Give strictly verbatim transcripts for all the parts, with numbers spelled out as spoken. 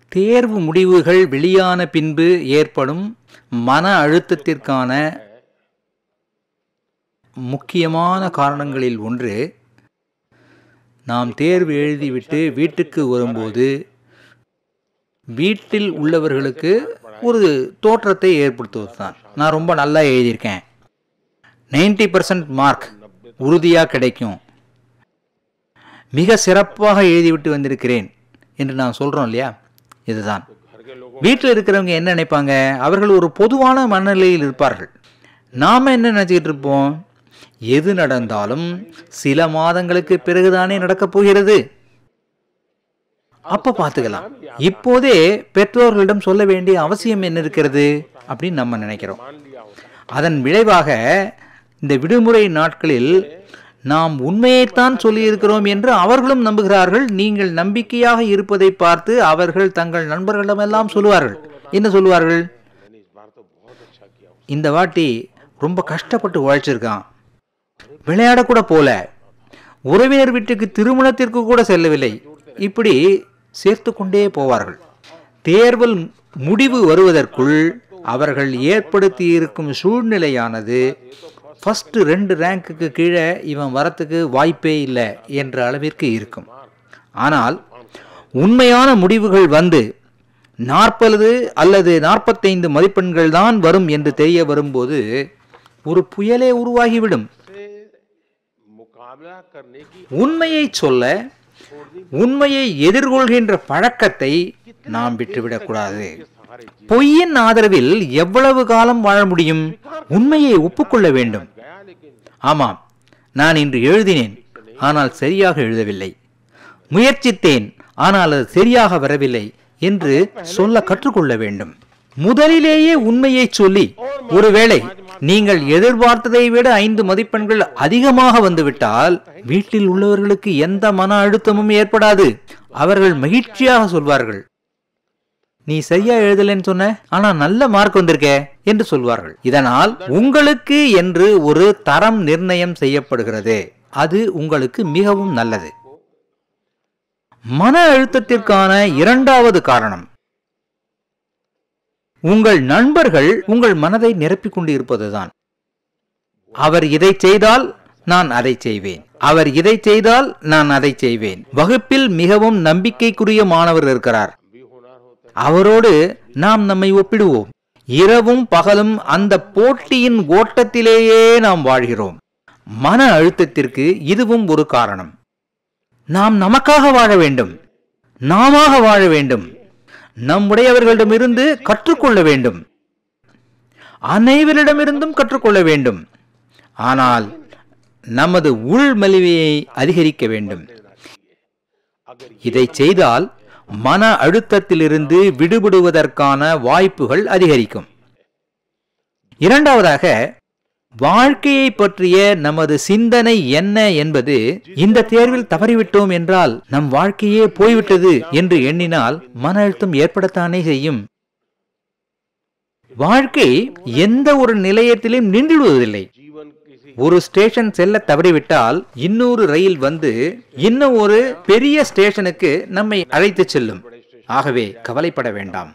தேர்வு முடிவுகள் வெளியான பின்பு ஏற்படும் மன அழுத்தத்திற்கான முக்கியமான காரணங்களில் ஒன்று, நாம் தேர்வு எழுதிவிட்டு வீட்டுக்கு வரும்போது வீட்டில் உள்ளவர்களுக்கு ஒரு தோற்றத்தை ஏற்படுத்துவது தான். நான் ரொம்ப நல்லா எழுதியிருக்கேன், நைன்டி பர்சன்ட் மார்க் உறுதியாக கிடைக்கும், மிக சிறப்பாக எழுதிவிட்டு வந்திருக்கிறேன் என்று நான் சொல்கிறோம் இல்லையா? இதுதான் வீட்டில் இருக்கிறவங்க என்ன நினைப்பாங்க? அவர்கள் ஒரு பொதுவான மனநிலையில் இருப்பார்கள். நாம் என்ன நினச்சிக்கிட்டு இருப்போம்? எது நடந்தாலும் சில மாதங்களுக்கு பிறகுதானே நடக்கப் போகிறது, அப்போ பார்த்துக்கலாம், இப்போதே பெற்றோர்களிடம் சொல்ல வேண்டிய அவசியம் என்ன இருக்கிறது அப்படின்னு நம்ம நினைக்கிறோம். அதன் விளைவாக இந்த விடுமுறை நாட்களில் நாம் உண்மையைத்தான் சொல்லியிருக்கிறோம் என்று அவர்களும் நம்புகிறார்கள். நீங்கள் நம்பிக்கையாக இருப்பதை பார்த்து அவர்கள் தங்கள் நண்பர்களிடமெல்லாம் சொல்லுவார்கள். என்ன சொல்லுவார்கள்? இந்த வாட்டி ரொம்ப கஷ்டப்பட்டு உழைச்சிருக்கான், விளையாடக்கூட போல, உறவினர் வீட்டுக்கு திருமணத்திற்கு கூட செல்லவில்லை, இப்படி சேர்த்து கொண்டே போவார்கள். தேர்வில் முடிவு வருவதற்குள் அவர்கள் ஏற்படுத்தி இருக்கும் சூழ்நிலையானது ஃபஸ்ட்டு ரெண்டு ரேங்க்குக்கு கீழே இவன் வரத்துக்கு வாய்ப்பே இல்லை என்ற அளவிற்கு இருக்கும். ஆனால் உண்மையான முடிவுகள் வந்து நாற்பது அல்லது நாற்பத்தைந்து மதிப்பெண்கள் தான் வரும் என்று தெரிய வரும்போது ஒரு புயலே உருவாகிவிடும். உண்மையை சொல்ல, உண்மையை எதிர்கொள்கின்ற பழக்கத்தை நாம் விட்டுவிடக்கூடாது. பொய்யின் ஆதரவில் எவ்வளவு காலம் வாழ முடியும்? உண்மையை ஒப்புக்கொள்ள வேண்டும். ஆமாம், நான் இன்று எழுதினேன், ஆனால் சரியாக எழுதவில்லை, முயற்சித்தேன், ஆனால் அது சரியாக வரவில்லை என்று சொல்ல கற்றுக்கொள்ள வேண்டும். முதலிலேயே உண்மையை சொல்லி, ஒருவேளை நீங்கள் எதிர்பார்த்ததை விட ஐந்து மதிப்பெண்கள் அதிகமாக வந்துவிட்டால் வீட்டில் உள்ளவர்களுக்கு எந்த மன அழுத்தமும் ஏற்படாது. அவர்கள் மகிழ்ச்சியாக சொல்வார்கள், நீ சரியா எழுதலன்னு சொன்ன, ஆனா நல்ல மார்க் வந்திருக்க என்று சொல்வார்கள். இதனால் உங்களுக்கு என்று ஒரு தரம் நிர்ணயம் செய்யப்படுகிறது. அது உங்களுக்கு மிகவும் நல்லது. மன அழுத்தத்திற்கான இரண்டாவது காரணம், உங்கள் நண்பர்கள் உங்கள் மனதை நிரப்பிக் கொண்டு இருப்பதுதான். அவர் இதை செய்தால் நான் அதை செய்வேன், அவர் இதை செய்தால் நான் அதை செய்வேன். வகுப்பில் மிகவும் நம்பிக்கைக்குரிய மாணவர் இருக்கிறார், அவரோடு நாம் நம்மை ஒப்பிடுவோம். இரவும் பகலும் அந்த போட்டியின் ஓட்டத்திலேயே நாம் வாழ்கிறோம். மன அழுத்தத்திற்கு இதுவும் ஒரு காரணம். நாம் நமக்காக வாழ வேண்டும், நாம வாழ வேண்டும், நம்முடையவர்களிடமிருந்து கற்றுக்கொள்ள வேண்டும், அனைவரிடமிருந்தும் கற்றுக்கொள்ள வேண்டும். ஆனால் நமது உள்மலிவையை அதிகரிக்க வேண்டும். இதை செய்தால் மன அழுத்தத்திலிருந்து விடுபடுவதற்கான வாய்ப்புகள் அதிகரிக்கும். இரண்டாவதாக, வாழ்க்கையை பற்றிய நமது சிந்தனை என்ன என்பது. இந்த தேர்வில் தவறிவிட்டோம் என்றால் நம் வாழ்க்கையே போய்விட்டது என்று எண்ணினால் மன அழுத்தம் ஏற்படத்தானே செய்யும். வாழ்க்கை எந்த ஒரு நிலையத்திலும் நின்றுவிடுவதில்லை. ஒரு ஸ்டேஷன் செல்ல தவறிவிட்டால் இன்னொரு ரயில் வந்து இன்னும் ஒரு பெரிய ஸ்டேஷனுக்கு நம்மை அழைத்து செல்லும். ஆகவே கவலைப்பட வேண்டாம்.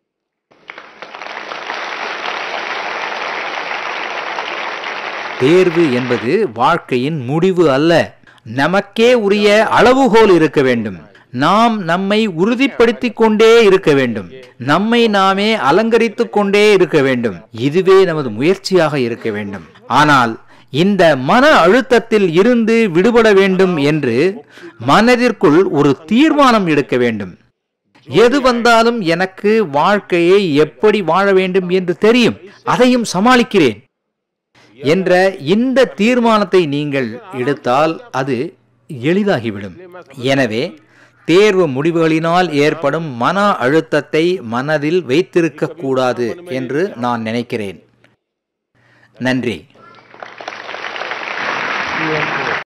தேர்வு என்பது வாழ்க்கையின் முடிவு அல்ல. நமக்கே உரிய அளவுகோல் இருக்க வேண்டும். நாம் நம்மை உறுதிப்படுத்திக் கொண்டே இருக்க வேண்டும். நம்மை நாமே அலங்கரித்துக் கொண்டே இருக்க வேண்டும். இதுவே நமது முயற்சியாக இருக்க வேண்டும். ஆனால் இந்த மன அழுத்தத்தில் இருந்து விடுபட வேண்டும் என்று மனதிற்குள் ஒரு தீர்மானம் எடுக்க வேண்டும். எது வந்தாலும் எனக்கு வாழ்க்கையை எப்படி வாழ வேண்டும் என்று தெரியும், அதையும் சமாளிக்கிறேன் என்ற இந்த தீர்மானத்தை நீங்கள் எடுத்தால் அது எளிதாகிவிடும். எனவே தேர்வு முடிவுகளினால் ஏற்படும் மன அழுத்தத்தை மனதில் வைத்திருக்க கூடாது என்று நான் நினைக்கிறேன். நன்றி.